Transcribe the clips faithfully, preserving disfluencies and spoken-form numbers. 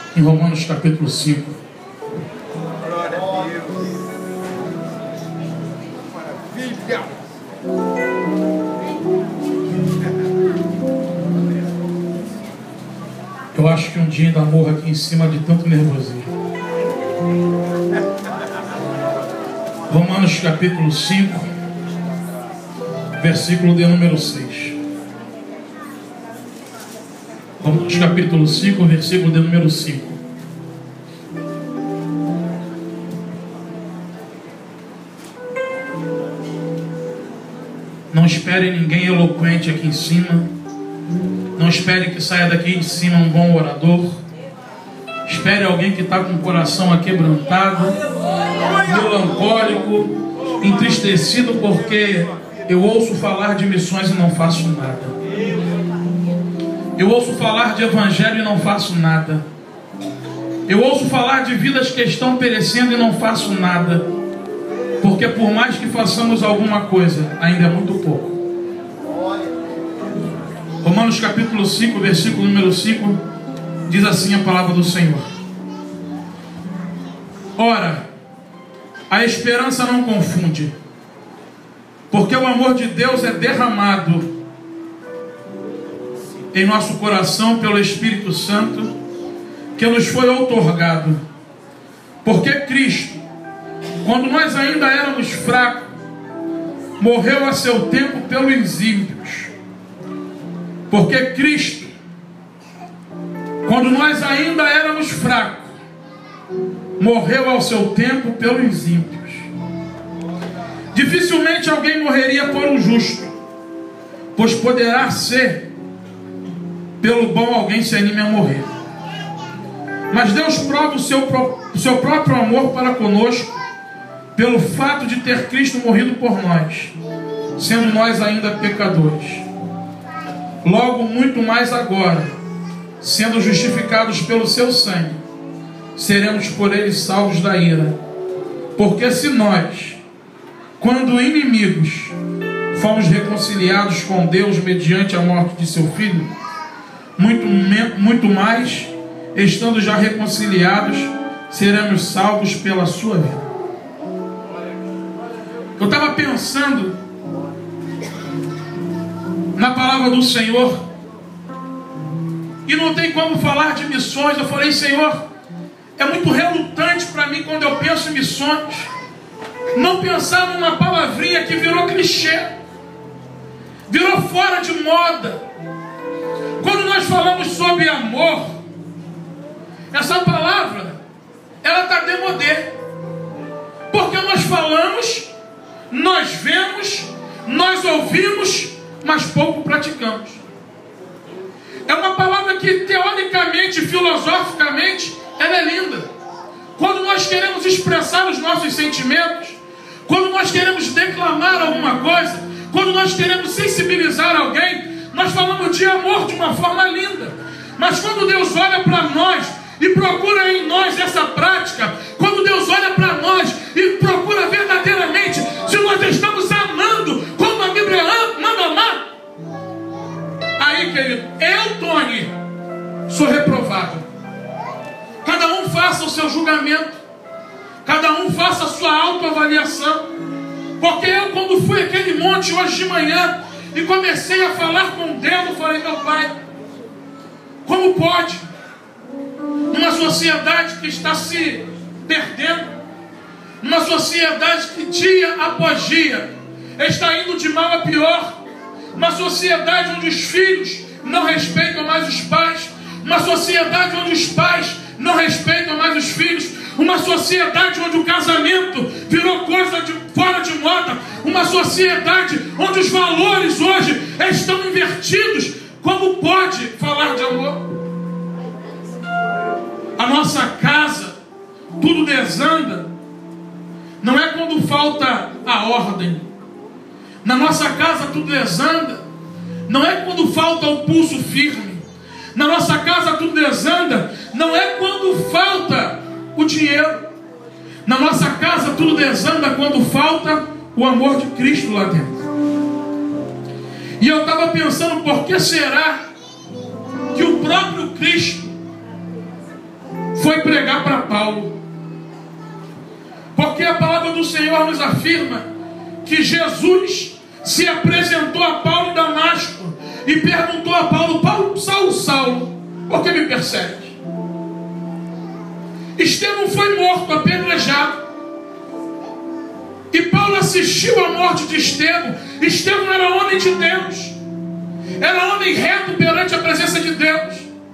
em Romanos capítulo cinco. Glória a Deus. Maravilha. Eu acho que um dia ainda morro aqui em cima de tanto nervosismo. Romanos capítulo cinco, versículo de número seis. Romanos capítulo cinco, versículo de número cinco. Não espere ninguém eloquente aqui em cima. Não espere que saia daqui de cima um bom orador. Espere alguém que está com o coração aquebrantado, melancólico, entristecido, porque eu ouço falar de missões e não faço nada. Eu ouço falar de evangelho e não faço nada. Eu ouço falar de vidas que estão perecendo e não faço nada. Porque por mais que façamos alguma coisa, ainda é muito pouco. Romanos capítulo cinco, versículo número cinco, diz assim a palavra do Senhor: ora, a esperança não confunde, porque o amor de Deus é derramado em nosso coração pelo Espírito Santo, que nos foi outorgado. Porque Cristo, quando nós ainda éramos fracos, morreu a seu tempo pelos ímpios. Porque Cristo, quando nós ainda éramos fracos, morreu ao seu tempo pelos ímpios. Dificilmente alguém morreria por um justo, pois poderá ser pelo bom alguém se anime a morrer. Mas Deus prova o seu, o seu próprio amor para conosco pelo fato de ter Cristo morrido por nós, sendo nós ainda pecadores. Logo, muito mais agora, sendo justificados pelo seu sangue, seremos por ele salvos da ira. Porque se nós, quando inimigos, fomos reconciliados com Deus mediante a morte de seu Filho, muito, muito mais, estando já reconciliados, seremos salvos pela sua vida. Eu estava pensando na palavra do Senhor, e não tem como falar de missões. Eu falei: Senhor, é muito relutante para mim, quando eu penso em missões, não pensar numa palavrinha que virou clichê, virou fora de moda. Quando nós falamos sobre amor, essa palavra, ela está demodé, porque nós falamos, nós vemos, nós ouvimos, mas pouco praticamos. É uma palavra que teoricamente, filosoficamente, ela é linda. Quando nós queremos expressar os nossos sentimentos, quando nós queremos declamar alguma coisa, quando nós queremos sensibilizar alguém, nós falamos de amor de uma forma linda. Mas quando Deus olha para nós e procura em nós essa prática, quando Deus olha para nós e procura verdadeiramente se nós estamos amando como a Bíblia manda amar, aí, querido, eu, Tony, sou reprovado. Cada um faça o seu julgamento, cada um faça a sua autoavaliação. Porque eu, quando fui àquele monte hoje de manhã e comecei a falar com Deus, eu falei: meu Pai, como pode, numa sociedade que está se perdendo, numa sociedade que dia após dia está indo de mal a pior, uma sociedade onde os filhos não respeitam mais os pais, uma sociedade onde os pais não respeitam mais os filhos, uma sociedade onde o casamento virou coisa de fora de moda, uma sociedade onde os valores hoje estão invertidos. Como pode falar de amor? A nossa casa, tudo desanda. Não é quando falta a ordem. Na nossa casa tudo desanda. Não é quando falta o pulso firme. Na nossa casa tudo desanda. Não é quando falta o dinheiro. Na nossa casa tudo desanda quando falta o amor de Cristo lá dentro. E eu estava pensando, por que será que o próprio Cristo foi pregar para Paulo. Porque a palavra do Senhor nos afirma que Jesus se apresentou a Paulo em Damasco e perguntou a Paulo: Paulo, Saulo, Saulo, por que me persegue? Estevão foi morto, apedrejado. E Paulo assistiu à morte de Estevão. Estevão era homem de Deus, era homem reto perante a presença de Deus.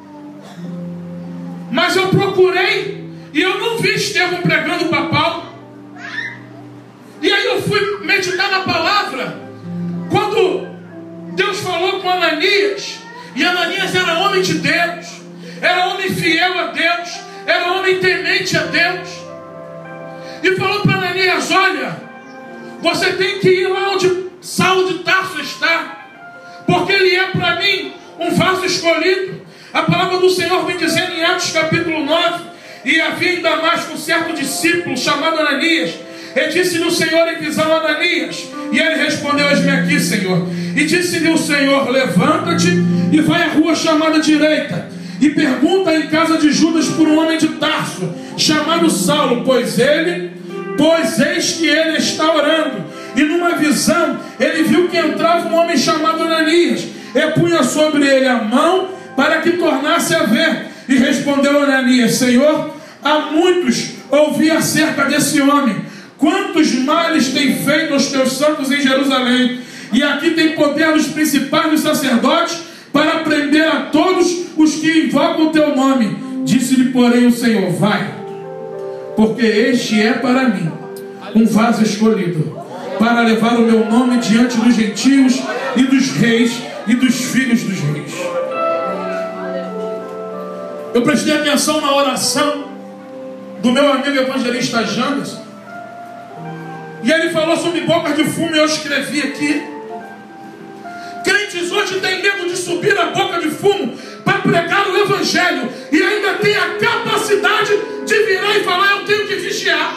Mas eu procurei e eu não vi Estevão pregando para Paulo. E aí eu fui meditar na palavra. Quando Deus falou com Ananias, e Ananias era homem de Deus, era homem fiel a Deus, era homem temente a Deus, e falou para Ananias: olha, você tem que ir lá onde Saulo de Tarso está, porque ele é para mim um vaso escolhido. A palavra do Senhor vem dizendo em Atos capítulo nove: e havia em Damasco um certo discípulo chamado Ananias. E disse-lhe o Senhor em visão a Ananias, e ele respondeu: eis-me aqui, Senhor. E disse-lhe o Senhor: levanta-te e vai à rua chamada direita, e pergunta em casa de Judas por um homem de Tarso, chamado Saulo, pois ele, pois eis que ele está orando. E numa visão ele viu que entrava um homem chamado Ananias, e punha sobre ele a mão para que tornasse a ver. E respondeu Ananias: Senhor, há muitos ouvi acerca desse homem, quantos males tem feito aos teus santos em Jerusalém, e aqui tem poder dos principais dos sacerdotes para prender a todos os que invocam o teu nome. Disse-lhe, porém, o Senhor: vai, porque este é para mim um vaso escolhido, para levar o meu nome diante dos gentios e dos reis e dos filhos dos reis. Eu prestei atenção na oração do meu amigo evangelista Janderson, e ele falou sobre bocas de fumo, e eu escrevi aqui. Crentes hoje têm medo de subir a boca de fumo para pregar o evangelho, e ainda tem a capacidade de virar e falar: eu tenho que vigiar.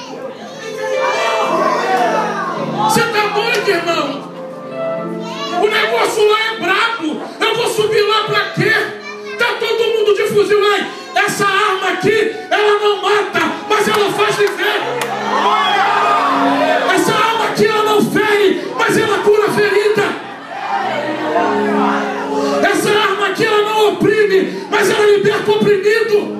Você está doido, irmão? O negócio lá é brabo. Eu vou subir lá para quê? Está todo mundo de fuzil aí. Essa arma aqui, ela não mata, mas ela faz viver. Essa arma aqui, ela não fere, mas ela cura a ferida. Essa arma aqui, ela não oprime, mas ela liberta o oprimido.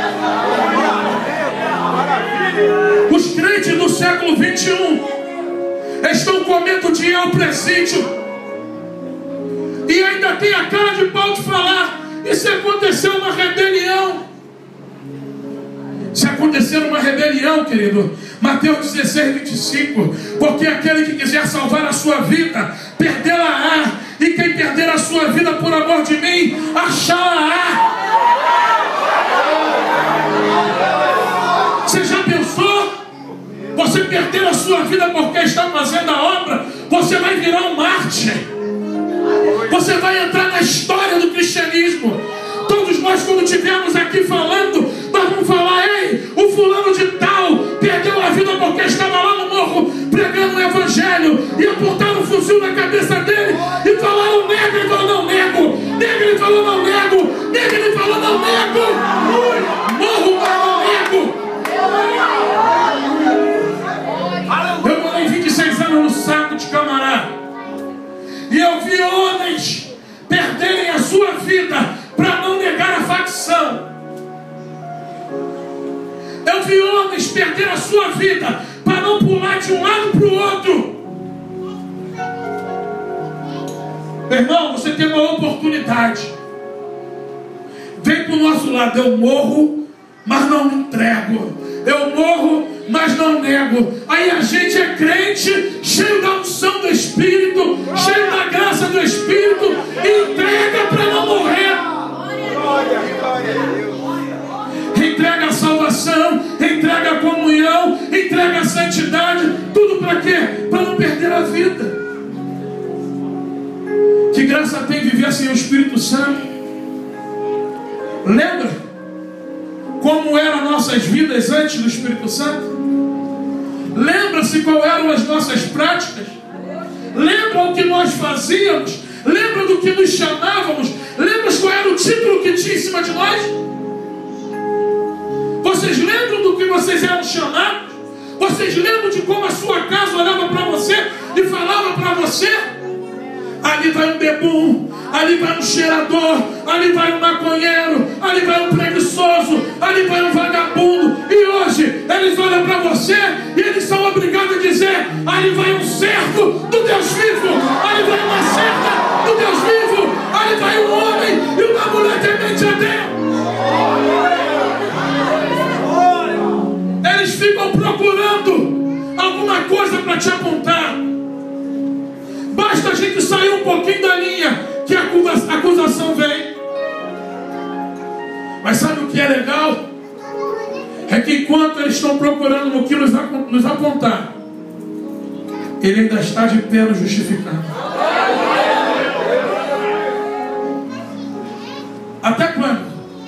Os crentes do século vinte e um estão com medo de ir ao presídio, e ainda tem a cara de pau de falar: e se acontecer uma rebelião? Se acontecer uma rebelião, querido, Mateus dezesseis, vinte e cinco, porque aquele que quiser salvar a sua vida, perdê-la-á, e quem perder a sua vida por amor de mim, achá-la-á. Você já pensou? Você perder a sua vida porque está fazendo a obra, você vai virar um mártir. Você vai entrar na história do cristianismo. Todos nós, quando estivermos aqui falando, nós vamos falar: ei, o fulano de tal perdeu a vida porque estava lá no morro pregando o evangelho, e apontaram um fuzil na cabeça dele e falaram: nega. Ele falou: não nego. Nega. Ele falou: não nego. Nega. Ele falou: não nego. Morro, mas não nego. Eu morei vinte e seis anos no saco de Camará, e eu vi homens perderem a sua vida para não negar a facção. Eu vi homens perder a sua vida para não pular de um lado para o outro. Irmão, você tem uma oportunidade. Vem para o nosso lado. Eu morro, mas não me entrego. Eu morro, mas não nego. Aí a gente é crente, cheio da unção do Espírito, cheio da graça do Espírito, e entrega para não morrer. Entrega a salvação, entrega a comunhão, entrega a santidade. Tudo para quê? Para não perder a vida. Que graça tem viver sem o Espírito Santo? Lembra como eram nossas vidas antes do Espírito Santo? Lembra-se qual eram as nossas práticas? Lembra o que nós fazíamos? Lembra do que nos chamávamos? Lembra qual era o título que tinha em cima de nós? vocês eram chamados? Vocês lembram de como a sua casa olhava para você e falava para você? Ali vai um bebum, ali vai um cheirador, ali vai um maconheiro, ali vai um preguiçoso, ali vai um vagabundo. E hoje eles olham para você e eles são obrigados a dizer: ali vai um servo do Deus vivo, ali vai uma serva do Deus vivo, ali vai um homem e uma mulher temente a Deus. Eles ficam procurando alguma coisa para te apontar. Basta a gente sair um pouquinho da linha que a acusação vem. Mas sabe o que é legal? É que enquanto eles estão procurando no que nos apontar, Ele ainda está de pé nos justificando. Até quando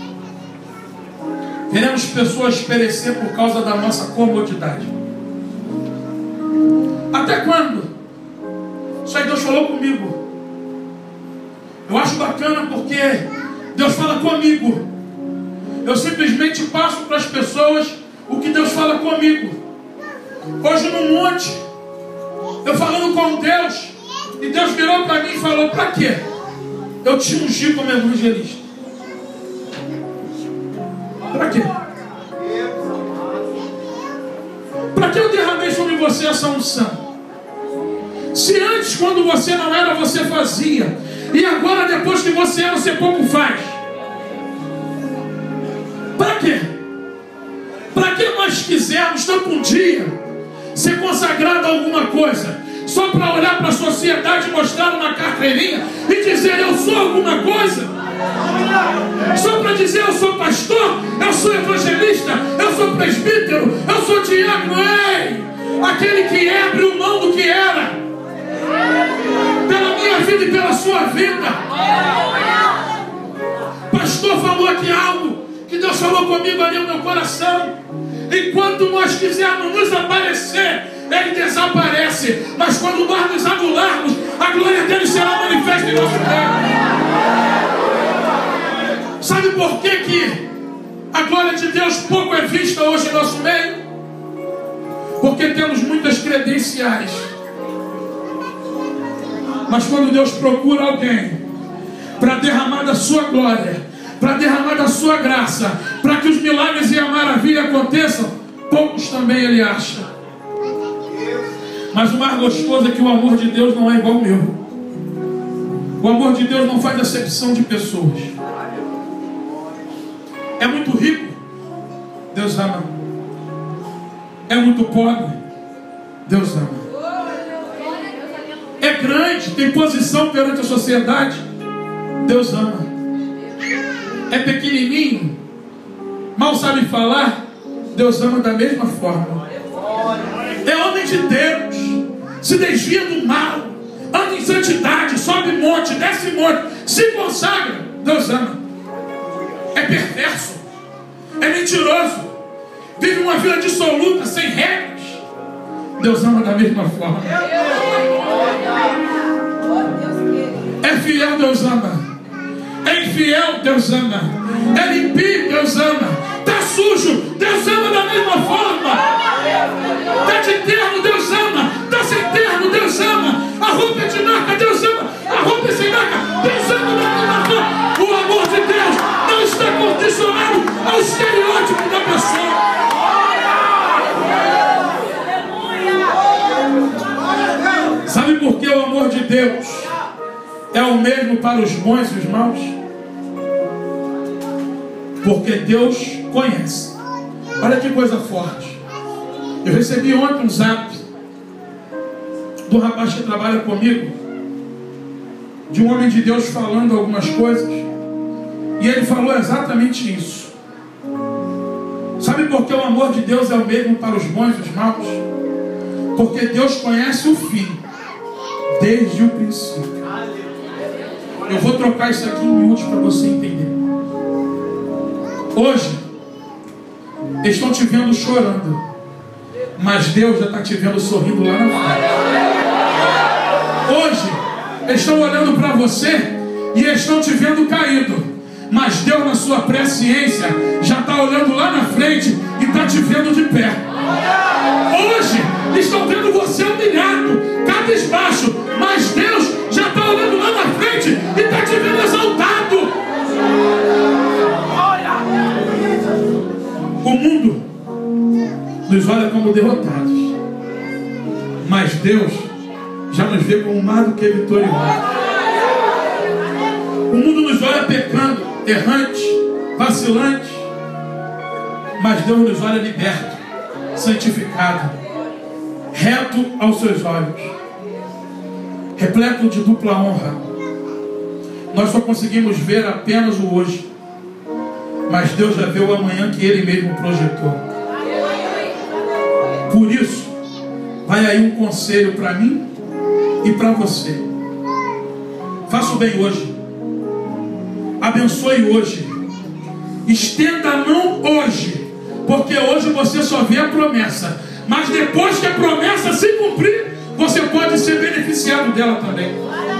veremos pessoas perecer por causa da nossa comodidade? Até quando? Isso aí Deus falou comigo. Eu acho bacana porque Deus fala comigo. Eu simplesmente passo para as pessoas o que Deus fala comigo. Hoje no monte, eu falando com Deus, e Deus virou para mim e falou: para quê? Eu te ungi como evangelista. Para quê? Para que eu derramei sobre você essa unção? Se antes, quando você não era, você fazia, e agora, depois que você é, você pouco faz. Para quê? Para que nós quisermos tanto um dia ser consagrado a alguma coisa, só para olhar para a sociedade e mostrar uma carteirinha e dizer: eu sou alguma coisa? Só para dizer: eu sou pastor, eu sou evangelista, eu sou presbítero, eu sou diácono. Ei, aquele que é abriu mão do que era, pela minha vida e pela sua vida. Pastor falou aqui algo que Deus falou comigo ali no meu coração. Enquanto nós quisermos nos aparecer, Ele desaparece. Mas quando nós nos anularmos, a glória dele será manifesta em nosso meio. Sabe por que que a glória de Deus pouco é vista hoje em nosso meio? Porque temos muitas credenciais. Mas quando Deus procura alguém para derramar da sua glória, para derramar da sua graça, para que os milagres e a maravilha aconteçam, poucos também Ele acha. Mas o mais gostoso é que o amor de Deus não é igual ao meu. O amor de Deus não faz acepção de pessoas. É muito rico, Deus ama. É muito pobre, Deus ama. É grande, tem posição perante a sociedade, Deus ama. É pequenininho, mal sabe falar, Deus ama da mesma forma. É homem de Deus, se desvia do mal, anda em santidade, sobe monte, desce monte, se consagra, Deus ama. É perverso, é mentiroso, vive uma vida dissoluta, sem regras, Deus ama da mesma forma. É fiel, Deus ama. É infiel, Deus ama. É limpio, Deus ama. Está sujo, Deus ama da mesma forma. Está de terno, Deus ama. Está sem terno, Deus ama. A roupa é de marca, Deus ama. A roupa é sem marca, Deus ama da mesma forma. O amor de Deus não está condicionado ao estereótipo da pessoa. Sabe por que o amor de Deus é o mesmo para os bons e os maus? Porque Deus conhece. Olha que coisa forte. Eu recebi ontem um zap do rapaz que trabalha comigo, de um homem de Deus falando algumas coisas, e ele falou exatamente isso. Sabe por que o amor de Deus é o mesmo para os bons e os maus? Porque Deus conhece o fim desde o princípio. Eu vou trocar isso aqui em miúdos para você entender. Hoje eles estão te vendo chorando, mas Deus já está te vendo sorrindo lá na frente. Hoje eles estão olhando para você e eles estão te vendo caído, mas Deus, na sua presciência, já está olhando lá na frente e está te vendo de pé. Hoje estão vendo você humilhado, cabisbaixo, mas Deus já está olhando lá na frente e está te vendo exaltado. O mundo nos olha como derrotados, mas Deus já nos vê como mais do que vitoriosos. O mundo nos olha pecando, errante, vacilante, mas Deus nos olha liberto, santificado, reto aos seus olhos, repleto de dupla honra. Nós só conseguimos ver apenas o hoje, mas Deus já vê o amanhã que Ele mesmo projetou. Por isso, vai aí um conselho para mim e para você. Faça o bem hoje, abençoe hoje, estenda a mão hoje, porque hoje você só vê a promessa, mas depois que a promessa se cumprir, você pode ser beneficiado dela também.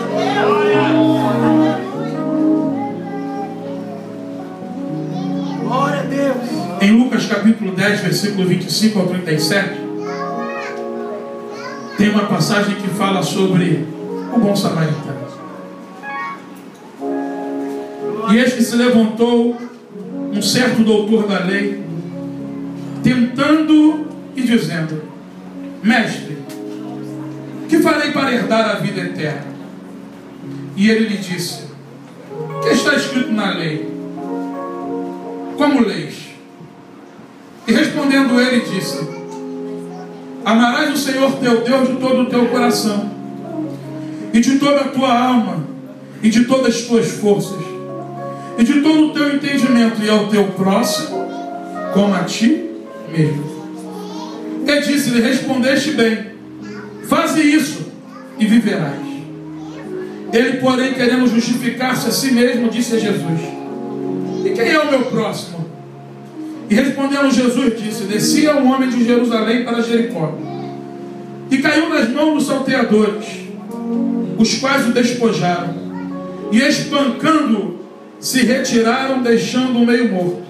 Glória a Deus. Em Lucas capítulo dez, versículo vinte e cinco ao trinta e sete, tem uma passagem que fala sobre o bom samaritano. E eis que se levantou um certo doutor da lei, tentando e dizendo: Mestre, que farei para herdar a vida eterna? E ele lhe disse: o que está escrito na lei? Como leis? E respondendo ele disse: amarás o Senhor teu Deus de todo o teu coração, e de toda a tua alma, e de todas as tuas forças, e de todo o teu entendimento, e ao teu próximo como a ti mesmo. Ele disse-lhe: respondeste bem, faze isso e viverás. Ele, porém, querendo justificar-se a si mesmo, disse a Jesus: e quem é o meu próximo? E respondendo Jesus, disse: descia um homem de Jerusalém para Jericó, e caiu nas mãos dos salteadores, os quais o despojaram, e espancando-o, se retiraram, deixando-o meio morto.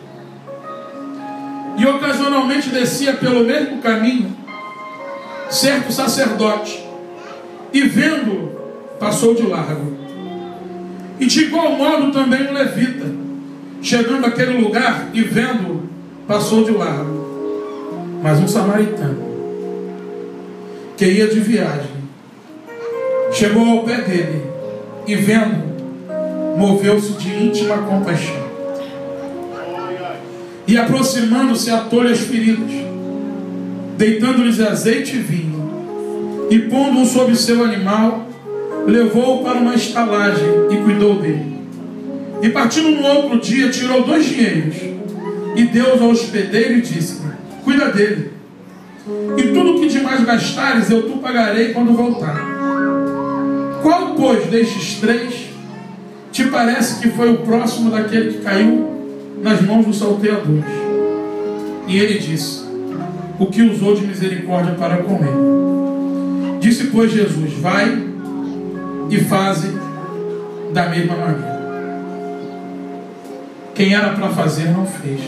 E ocasionalmente descia pelo mesmo caminho certo sacerdote, e vendo-o, passou de largo. E de igual modo também um levita, chegando àquele lugar e vendo-o, passou de largo. Mas um samaritano, que ia de viagem, chegou ao pé dele e vendo-o, moveu-se de íntima compaixão. E aproximando-se, atou-lhe as feridas, deitando-lhes azeite e vinho, e pondo-o sobre seu animal, levou-o para uma estalagem e cuidou dele. E partindo no outro dia, tirou dois dinheiros e deu-os ao hospedeiro e disse: cuida dele, e tudo que demais gastares eu tu pagarei quando voltar. Qual, pois, destes três te parece que foi o próximo daquele que caiu nas mãos dos salteadores? E ele disse: o que usou de misericórdia para com ele. Disse, pois, Jesus: vai e faze da mesma maneira. Quem era para fazer não fez.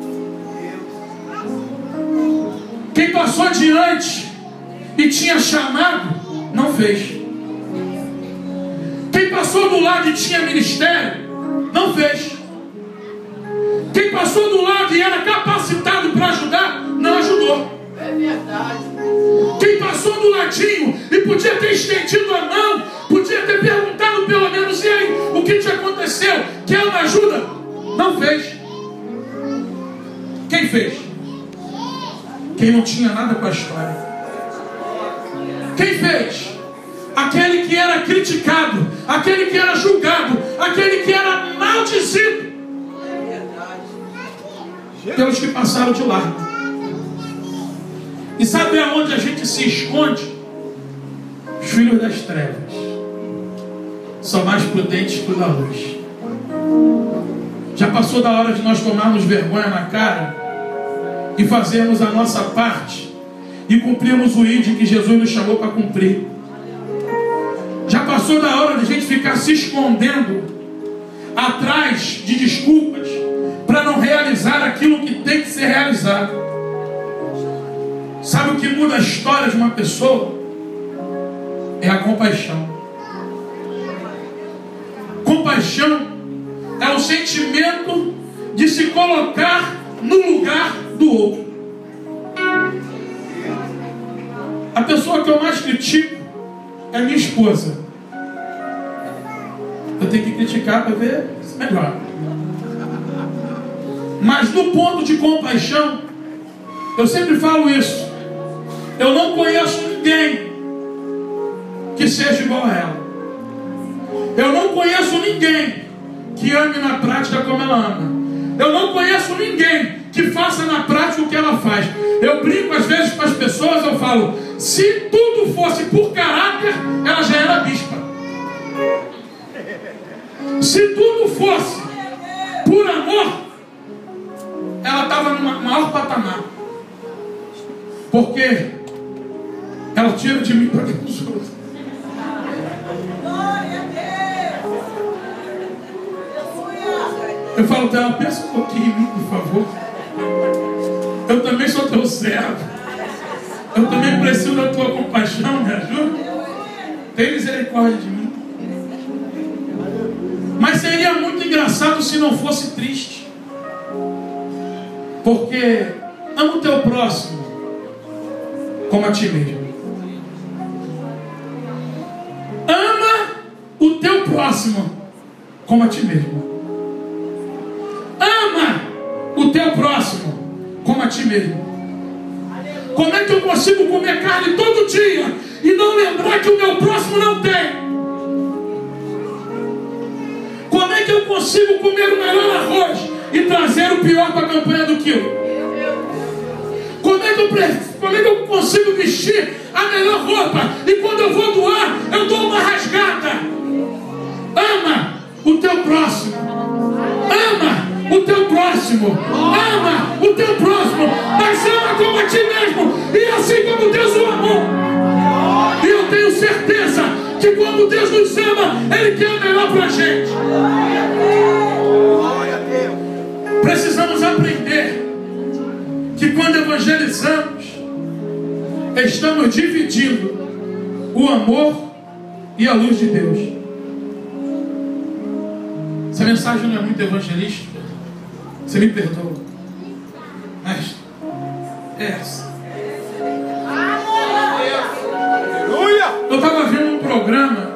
Quem passou adiante e tinha chamado não fez. Quem passou do lado e tinha ministério não fez. Quem passou do lado e era capacitado para ajudar não ajudou. É verdade. Quem passou do ladinho e podia ter estendido a mão, podia ter perguntado pelo menos: e aí, o que te aconteceu? Quer uma ajuda? Não fez. Quem fez? Quem não tinha nada com a história. Quem fez? Aquele que era criticado, aquele que era julgado, aquele que era maldizido pelos que passaram de largo. E sabe aonde a gente se esconde? Os filhos das trevas são mais prudentes que o da luz. Já passou da hora de nós tomarmos vergonha na cara e fazermos a nossa parte e cumprirmos o I D que Jesus nos chamou para cumprir. Já passou da hora de a gente ficar se escondendo atrás de desculpas para não realizar aquilo que tem que ser realizado. Sabe o que muda a história de uma pessoa? É a compaixão. Compaixão é o sentimento de se colocar no lugar do outro. A pessoa que eu mais critico é minha esposa. Eu tenho que criticar para ver se melhor. Mas no ponto de compaixão, eu sempre falo isso. Eu não conheço ninguém que seja igual a ela. Eu não conheço ninguém que ame na prática como ela ama. Eu não conheço ninguém que faça na prática o que ela faz. Eu brinco às vezes com as pessoas, eu falo, se tudo fosse por caráter, ela já era bispa. Se tudo fosse por amor, ela estava no maior patamar. Porque ela tira de mim para que os outros. Eu falo dela, pensa um pouquinho em mim, por favor. Eu também sou teu servo. Eu também preciso da tua compaixão, me ajuda. Tem misericórdia de mim. Mas seria muito engraçado se não fosse triste. Porque ama o teu próximo como a ti mesmo. Ama o teu próximo como a ti mesmo. Ama o teu próximo como a ti mesmo. Como é que eu consigo comer carne todo dia e não lembrar que o meu próximo não tem? Como é que eu consigo comer o melhor arroz e trazer o pior para a campanha do quilo? Como é que eu, como é que eu consigo vestir a melhor roupa e quando eu vou doar, eu dou uma rasgada? Ama o teu próximo. Ama o teu próximo. Ama o teu próximo. Mas ama como a ti mesmo. E assim como Deus o amou. E eu tenho certeza que quando Deus nos ama, Ele quer o melhor para a gente. Precisamos aprender que quando evangelizamos, estamos dividindo o amor e a luz de Deus. Essa mensagem não é muito evangelística. Você me perdoa. Mas é essa. Eu estava vendo um programa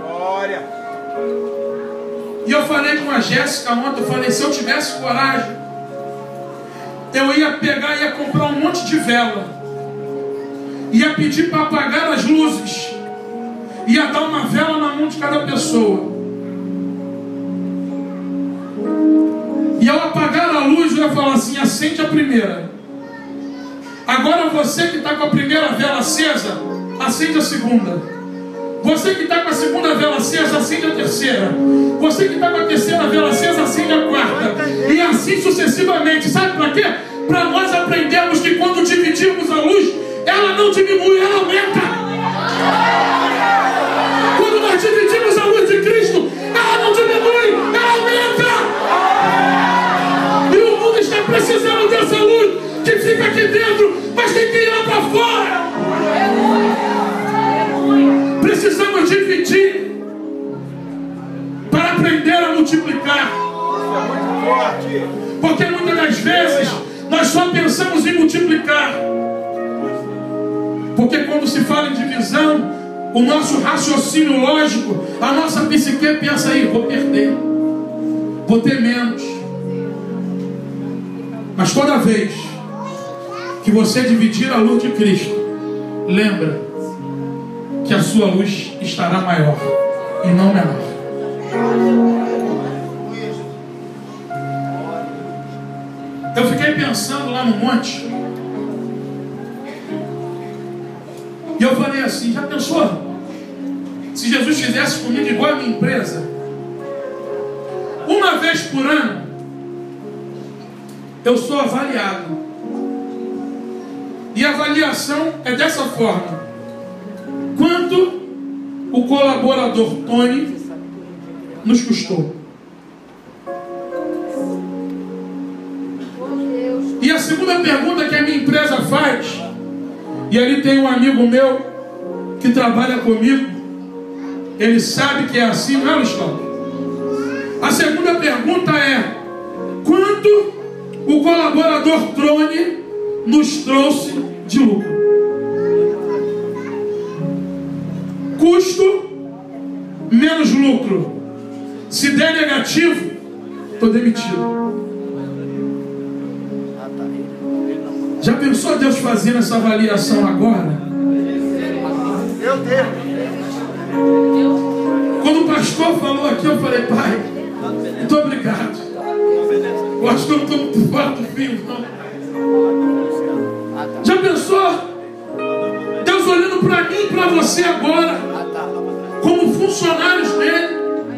e eu falei com a Jéssica ontem, eu falei, se eu tivesse coragem, eu ia pegar e ia comprar um monte de vela, ia pedir para apagar as luzes, ia dar uma vela na mão de cada pessoa, e ao apagar a luz eu ia falar assim, acende a primeira. Agora você que está com a primeira vela acesa, acende a segunda. Você que está com a segunda vela acesa, acende a terceira. Você que está com a terceira vela acesa, acende a quarta. E assim sucessivamente. Sabe para quê? Para nós aprendermos que quando dividirmos a luz, ela não diminui, ela aumenta. Quando nós dividimos a luz de Cristo, ela não diminui, ela aumenta. E o mundo está precisando dessa luz que fica aqui dentro, mas tem que ir lá para fora. Precisamos dividir para aprender a multiplicar. Porque muitas das vezes nós só pensamos em multiplicar. Porque quando se fala em divisão, o nosso raciocínio lógico, a nossa psique pensa aí, vou perder, vou ter menos. Mas toda vez que você dividir a luz de Cristo, lembra que a sua luz estará maior e não menor. Eu fiquei pensando lá no monte e eu falei assim, já pensou? Se Jesus fizesse comigo igual a minha empresa, uma vez por ano eu sou avaliado. E a avaliação é dessa forma: quanto o colaborador Tony nos custou? E a segunda pergunta que a minha empresa faz, E ali tem um amigo meu que trabalha comigo. Ele sabe que é assim, não é, Luiz Cláudio? A segunda pergunta é: quanto o colaborador Trone nos trouxe de lucro? Custo menos lucro. Se der negativo, estou demitido. Já pensou Deus fazendo essa avaliação agora? Meu Deus. Quando o pastor falou aqui, eu falei: pai, muito obrigado. Eu acho que eu não estou muito fora do fio, não. Já pensou Deus olhando para mim e para você agora, como funcionários dele,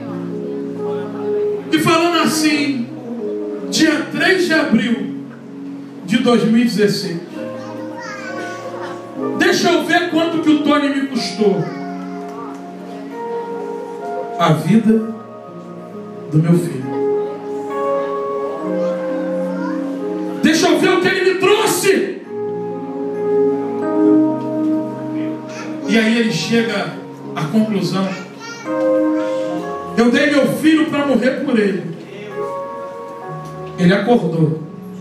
e falando assim: dia três de abril de dois mil e dezesseis, deixa eu ver quanto que o Tony me custou. A vida do meu filho. Deixa eu ver o que ele me trouxe. E aí ele chega à conclusão: eu dei meu filho para morrer por ele. Ele acordou,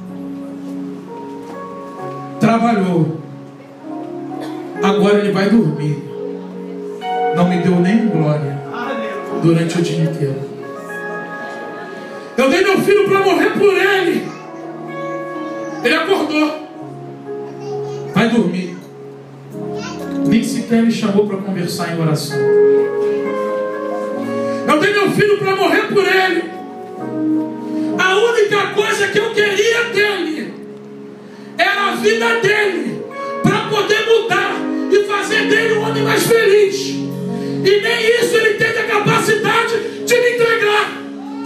trabalhou, agora ele vai dormir. Não me deu nem glória durante o dia inteiro. Eu dei meu filho para morrer por ele. Ele acordou, vai dormir. Nem sequer me chamou para conversar em oração. Eu dei meu filho para morrer por ele. A única coisa que eu queria dele era a vida dele, para poder mudar e fazer dele um homem mais feliz. E nem isso ele teve a capacidade de me entregar.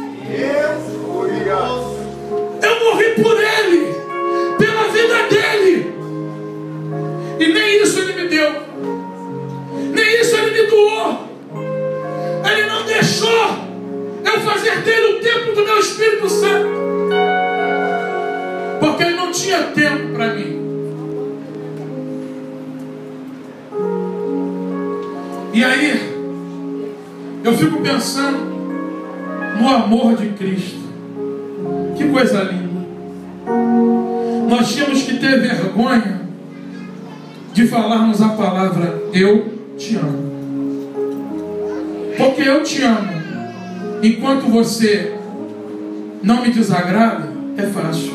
Eu morri por ele, pela vida dele, e nem isso ele me deu, nem isso ele me doou. Ele não deixou eu fazer dele o templo do meu Espírito Santo, porque ele não tinha tempo para mim. E aí eu fico pensando no amor de Cristo. Que coisa linda. Nós tínhamos que ter vergonha de falarmos a palavra eu te amo. Porque eu te amo, enquanto você não me desagrada, é fácil.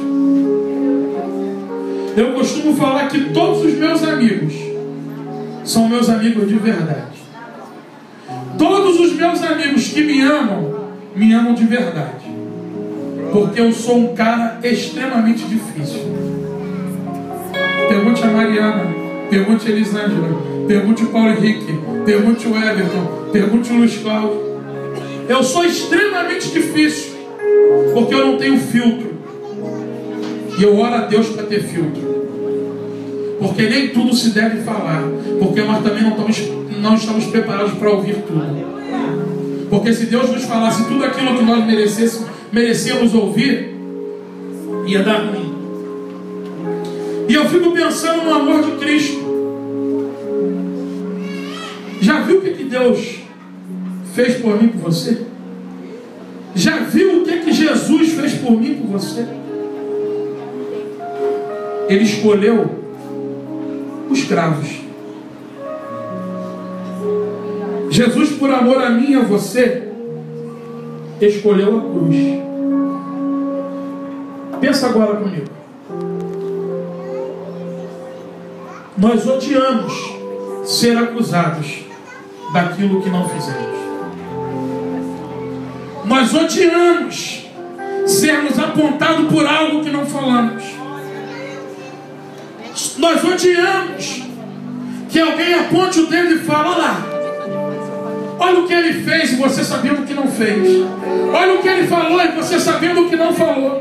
Eu costumo falar que todos os meus amigos são meus amigos de verdade. Todos os meus amigos que me amam, me amam de verdade. Porque eu sou um cara extremamente difícil. Pergunte a Mariana, pergunte a Elisângela, pergunte o Paulo Henrique, pergunte o Everton, pergunte o Luiz Cláudio. Eu sou extremamente difícil, porque eu não tenho filtro. E eu oro a Deus para ter filtro. Porque nem tudo se deve falar, porque nós também não estamos, não estamos preparados para ouvir tudo. Porque se Deus nos falasse tudo aquilo que nós merecêssemos, merecíamos ouvir, ia dar ruim. E eu fico pensando no amor de Cristo. Já viu o que, que Deus fez por mim, por você? Já viu o que, que Jesus fez por mim, por você? Ele escolheu os cravos. Jesus, por amor a mim e a você, escolheu a cruz. Pensa agora comigo. Nós odiamos ser acusados daquilo que não fizemos. Nós odiamos sermos apontados por algo que não falamos. Nós odiamos que alguém aponte o dedo e fale: olha lá, olha o que ele fez e você sabendo o que não fez. Olha o que ele falou e você sabendo o que não falou.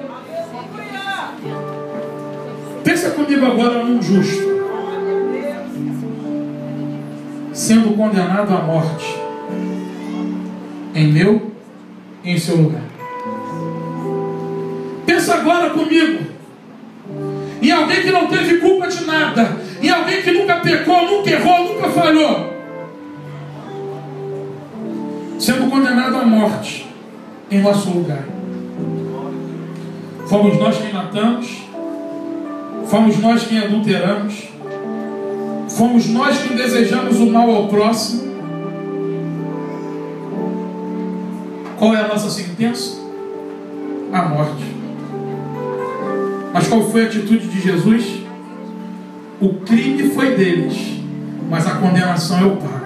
Pensa comigo agora num justo sendo condenado à morte em meu e em seu lugar. Pensa agora comigo em alguém que não teve culpa de nada, em alguém que nunca pecou, nunca errou, nunca falhou, sendo condenado à morte em nosso lugar. Fomos nós quem matamos, fomos nós quem adulteramos, fomos nós quem desejamos o mal ao próximo. Qual é a nossa sentença? A morte. Mas qual foi a atitude de Jesus? O crime foi deles, mas a condenação eu pago.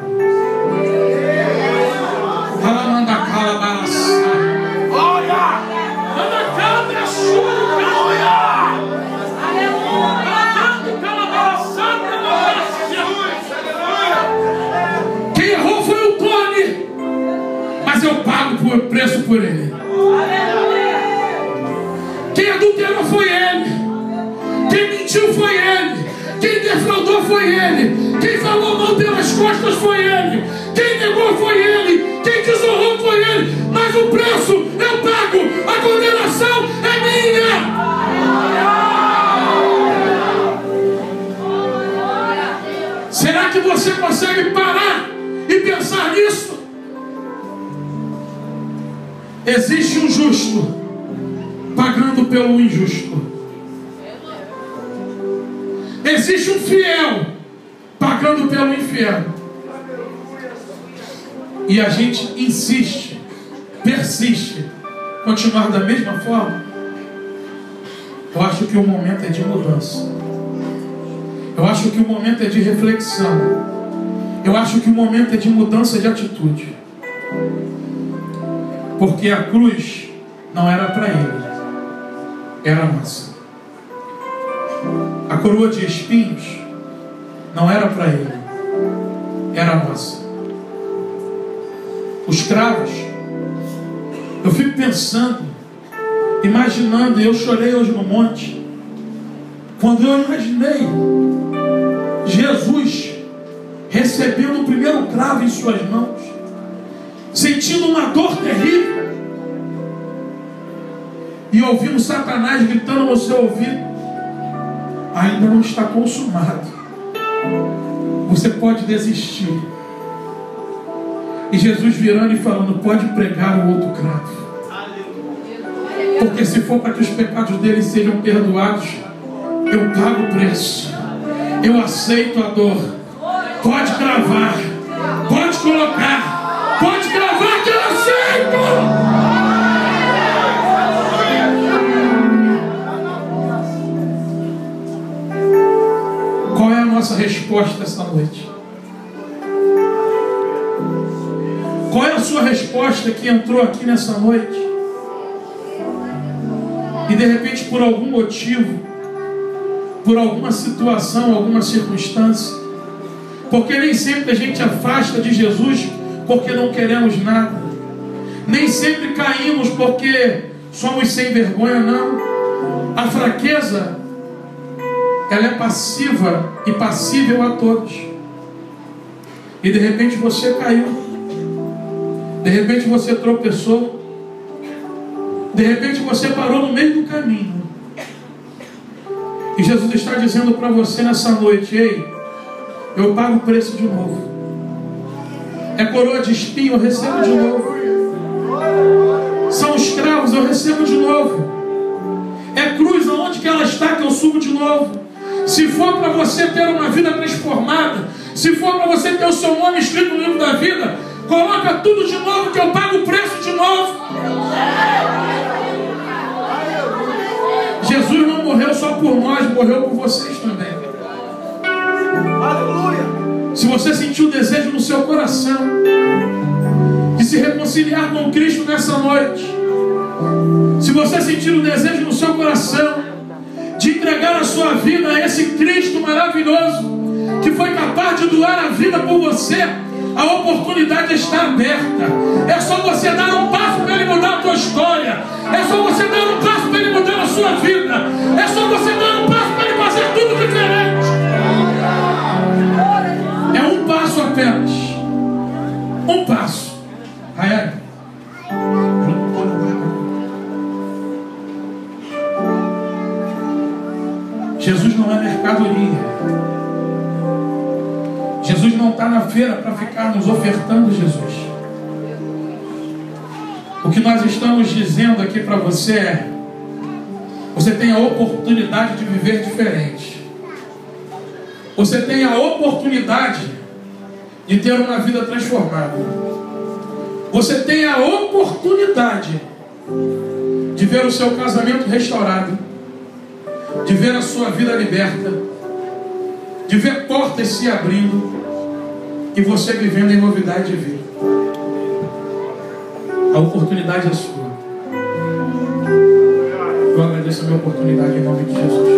Quem errou foi o Tony, mas eu pago o preço por ele. Quem adulterou foi ele. Quem mentiu foi ele. Quem defraudou foi ele. Quem falou mal pelas costas foi ele. Quem negou foi ele. Quem desonrou foi ele. Mas o preço eu pago. A condenação é minha. Será que você consegue parar e pensar nisso? Existe um justo pagando pelo injusto. Existe um fiel pagando pelo infiel. E a gente insiste, persiste, continuar da mesma forma. Eu acho que o momento é de mudança. Eu acho que o momento é de reflexão. Eu acho que o momento é de mudança de atitude. Porque a cruz não era para ele, era nossa. A coroa de espinhos não era para ele, era nossa. Os cravos, eu fico pensando, imaginando, e eu chorei hoje no monte, quando eu imaginei Jesus recebendo o primeiro cravo em suas mãos, sentindo uma dor terrível, e ouvindo Satanás gritando no seu ouvido: ainda não está consumado, você pode desistir. E Jesus virando e falando: pode pregar o outro cravo, porque se for para que os pecados deles sejam perdoados, eu pago o preço, eu aceito a dor. Pode cravar, pode colocar, pode cravar que eu aceito. Qual é a nossa resposta essa noite? Qual é a sua resposta que entrou aqui nessa noite e de repente, por algum motivo, por alguma situação, alguma circunstância, porque nem sempre a gente afasta de Jesus porque não queremos nada, nem sempre caímos porque somos sem vergonha, não. A fraqueza, ela é passiva e passível a todos. E de repente você caiu, de repente você tropeçou, de repente você parou no meio do caminho, e Jesus está dizendo para você nessa noite: ei, eu pago o preço de novo. É coroa de espinho, eu recebo de novo. São os cravos, eu recebo de novo. É cruz, aonde que ela está, que eu subo de novo. Se for para você ter uma vida transformada, se for para você ter o seu nome escrito no livro da vida, coloca tudo de novo, que eu pago o preço de novo. Jesus não morreu só por nós, morreu por vocês também. Aleluia. Se você sentiu o desejo no seu coração de se reconciliar com Cristo nessa noite, se você sentir o desejo no seu coração de entregar a sua vida a esse Cristo maravilhoso, que foi capaz de doar a vida por você, a oportunidade está aberta. É só você dar um passo para Ele mudar a tua história. É só você dar um passo para Ele mudar a sua vida. É só você dar um passo para Ele fazer tudo diferente. É um passo apenas. Um passo. Aí, Jesus não é mercadoria. Jesus não está na feira para ficar nos ofertando Jesus. O que nós estamos dizendo aqui para você é: você tem a oportunidade de viver diferente. Você tem a oportunidade de ter uma vida transformada. Você tem a oportunidade de ver o seu casamento restaurado, de ver a sua vida liberta, de ver portas se abrindo e você vivendo em novidade de vida. A oportunidade é sua. Eu agradeço a minha oportunidade em nome de Jesus.